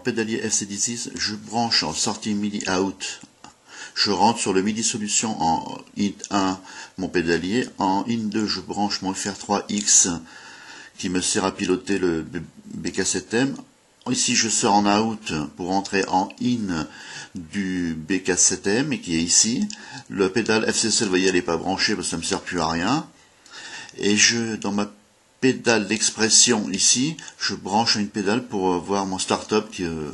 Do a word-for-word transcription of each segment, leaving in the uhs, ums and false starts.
pédalier F C dix-six, je branche en sortie MIDI out. Je rentre sur le MIDI solution en in un mon pédalier. En in deux, je branche mon F R trois X qui me sert à piloter le B K sept M. Ici, je sors en out pour entrer en in du B K sept M qui est ici. Le pédale F C C, vous voyez, elle n'est pas branchée parce que ça ne me sert plus à rien. Et je, dans ma pédale d'expression ici, je branche une pédale pour voir mon start-up qui est euh,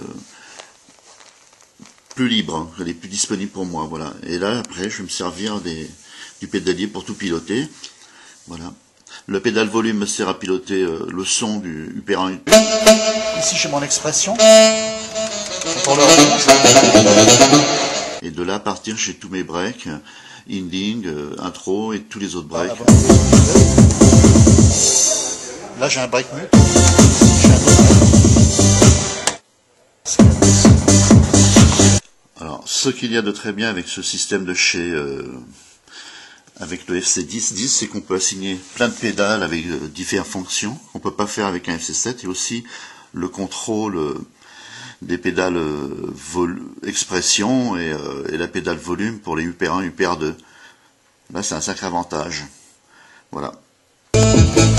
plus libre, hein, elle est plus disponible pour moi, voilà. Et là, après, je vais me servir des, du pédalier pour tout piloter, voilà. Le pédale volume me sert à piloter euh, le son du U P un. Ici, j'ai mon expression. Et de là, partir, j'ai tous mes breaks, ending, euh, intro et tous les autres breaks. Ah, là, j'ai un break mute. J'ai un autre. Alors, ce qu'il y a de très bien avec ce système de chez, euh, avec le F C dix dix, c'est qu'on peut assigner plein de pédales avec euh, différentes fonctions qu'on peut pas faire avec un F C sept, et aussi le contrôle euh, des pédales euh, vol expression et, euh, et la pédale volume pour les U P un, U P R deux. Là, c'est un sacré avantage. Voilà.